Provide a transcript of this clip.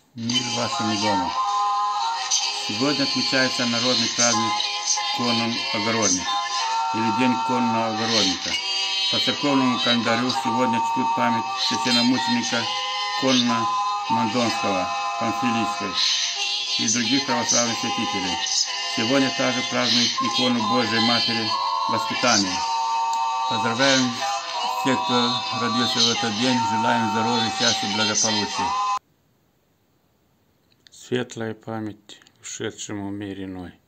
Мир вашему дому. Сегодня отмечается народный праздник конно-огородник или День конного огородника. По церковному календарю сегодня чтут память священномученика Конно-Мандонского, Памфилийской и других православных святителей. Сегодня также празднуют икону Божией Матери Воспитания. Поздравляем всех, кто родился в этот день, желаем здоровья, счастья и благополучия. Светлая память ушедшему в мир иной.